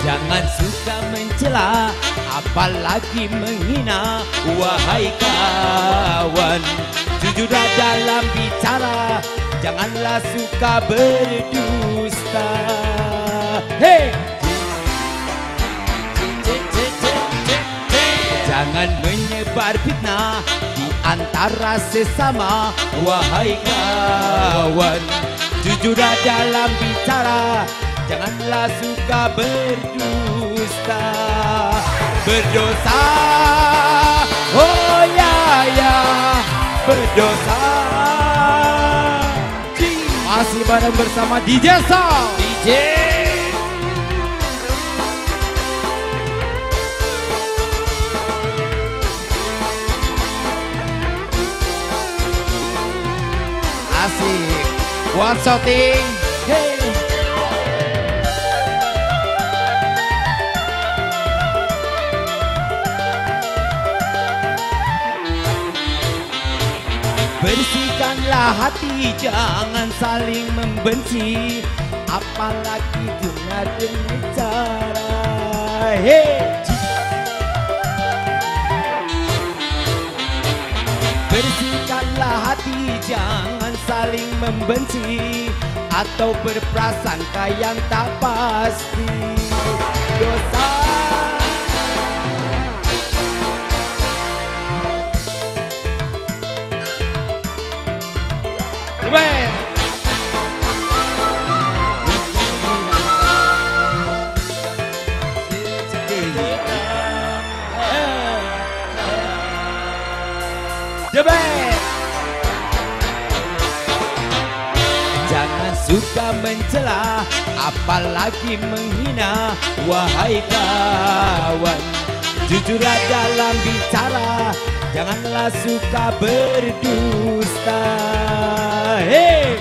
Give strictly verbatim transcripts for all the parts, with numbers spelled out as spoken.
Jangan suka mencela, apalagi menghina. Wahai kawan, jujurlah dalam bicara, janganlah suka berdusta. Hey! Jangan menyebar fitnah di antara sesama. Wahai kawan, jujurlah dalam bicara, janganlah suka berdusta. Berdosa, oh ya ya, berdosa. Masih bareng bersama D J Sal, D J. Asik, one shooting, hey. Bersihkanlah hati, jangan saling membenci, apalagi dengan dengan cara, hey. Bersihkanlah hati, jangan saling membenci atau berprasangka yang tak pasti. Dosa. Coba. Jebet. Jangan suka mencela, apalagi menghina. Wahai kawan, jujurlah dalam bicara, janganlah suka berdusta. Hey!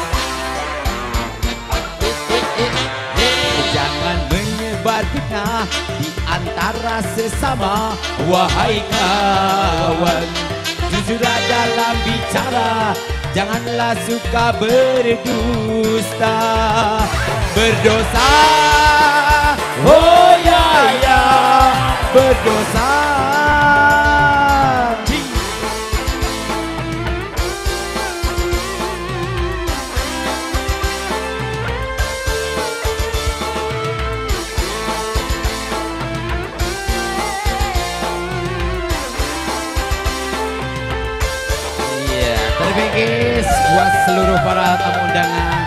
Jangan menyebar fitnah di antara sesama. Wahai kawan, jujurlah dalam bicara, janganlah suka berdusta. Berdosa, oh ya ya, berdosa. Terima buat seluruh para tamu undangan.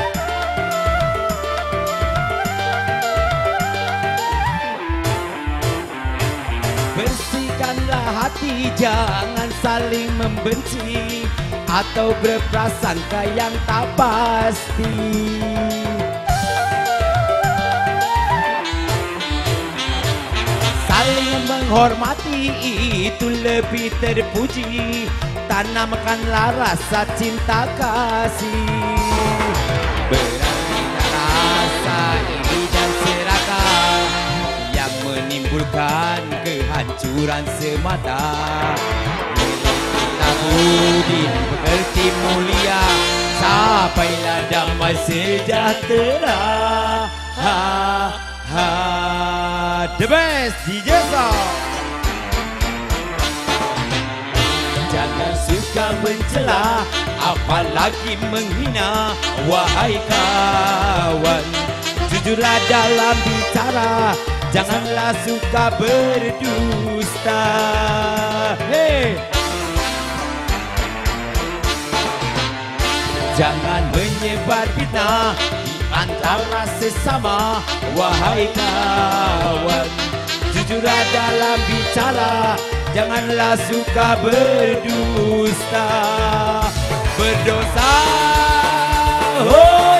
Bersihkanlah hati, jangan saling membenci atau berprasangka yang tak pasti. Saling menghormati itu lebih terpuji. Tanamkanlah rasa cinta kasih. Beranilah rasa iri dan serakah yang menimbulkan kehancuran semata. Kita budi pekerti mulia, sampailah damai sejahtera. Ha ha, the best D J Sal. Jangan suka mencela, apalagi menghina. Wahai kawan, jujurlah dalam bicara, janganlah suka berdusta. Hey! Jangan menyebar fitnah di antara sesama. Wahai kawan, jujurlah dalam bicara, janganlah suka berdusta. Berdosa, oh